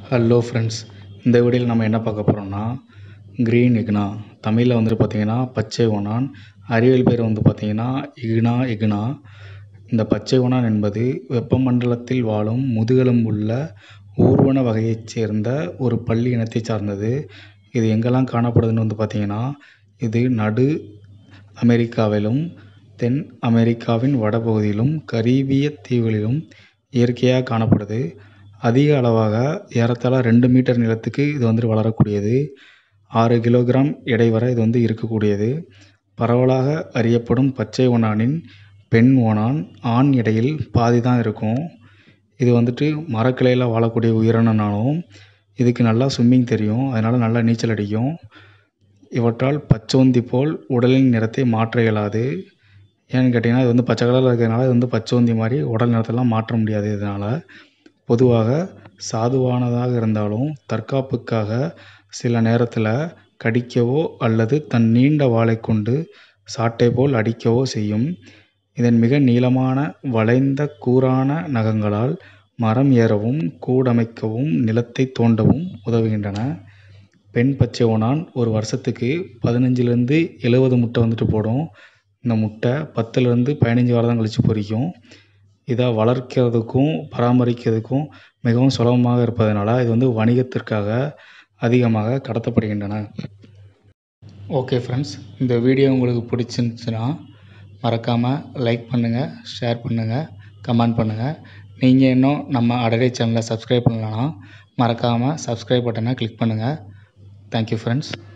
Hello friends, இந்த வீடியோவில் நம்ம என்ன பார்க்க போகிறோம்னா க்ரீன் இக்னா, தமிழில் வந்துட்டு பார்த்திங்கன்னா பச்சை ஓணான், அறிவியல் பேர் வந்து பார்த்திங்கன்னா இக்னா இக்னா. இந்த பச்சை ஓணான் என்பது வெப்பமண்டலத்தில் வாழும் முதுகெலும்புள்ள ஊர்வன வகையைச் சேர்ந்த ஒரு பல்லி இனத்தை சார்ந்தது. இது எங்கெல்லாம் காணப்படுதுன்னு வந்து பார்த்திங்கன்னா, இது நடு அமெரிக்காவிலும் தென் அமெரிக்காவின் வடபகுதியிலும் கரீபிய தீவுகளிலும் இயற்கையாக காணப்படுது. அதிக அளவாக ஏறத்தாழ 2 மீட்டர் நீளத்துக்கு இது வந்துட்டு வளரக்கூடியது. 6 கிலோகிராம் எடை வரை இது வந்து இருக்கக்கூடியது. பரவலாக அறியப்படும் பச்சை ஓணானின் பெண் ஓணான் ஆண் எடையில் பாதி தான் இருக்கும். இது வந்துட்டு மரக்கிளையில் வாழக்கூடிய உயிரினம்னாலும் இதுக்கு நல்லா ஸ்விம்மிங் தெரியும், அதனால் நல்லா நீச்சல் அடிக்கும். இவற்றால் பச்சோந்தி போல் உடலின் நிறத்தை மாற்ற இயலாது. ஏன்னு கேட்டிங்கன்னா, இது வந்து பச்சை கலரில் இருக்கிறதுனால இது வந்து பச்சோந்தி மாதிரி உடல் நிறத்தெல்லாம் மாற்ற முடியாது. இதனால் பொதுவாக சாதுவானதாக இருந்தாலும் தற்காப்புக்காக சில நேரத்தில் கடிக்கவோ அல்லது தன் நீண்ட வாலை கொண்டு சாட்டை போல் அடிக்கவோ செய்யும். இதன் மிக நீளமான வளைந்த கூரான நகங்களால் மரம் ஏறவும் கூடமைக்கவும் நிலத்தை தோண்டவும் உதவுகின்றன. பெண் பச்சை ஓணான் ஒரு வருஷத்துக்கு 15லேருந்து 70 முட்டை வந்துட்டு போடும். இந்த முட்டை 10லேருந்து 15 வாரம் கழித்து பொரிக்கும். இதை வளர்க்கிறதுக்கும் பராமரிக்கிறதுக்கும் மிகவும் சுலபமாக இருப்பதனால இது வந்து வணிகத்திற்காக அதிகமாக கடத்தப்படுகின்றன. ஓகே ஃப்ரெண்ட்ஸ், இந்த வீடியோ உங்களுக்கு பிடிச்சிருந்துச்சுன்னா மறக்காமல் லைக் பண்ணுங்கள், ஷேர் பண்ணுங்கள், கமெண்ட் பண்ணுங்கள். நீங்கள் இன்னும் நம்ம அடடே சேனலை சப்ஸ்கிரைப் பண்ணலன்னா மறக்காமல் சப்ஸ்கிரைப் பட்டனை கிளிக் பண்ணுங்கள். Thank you friends.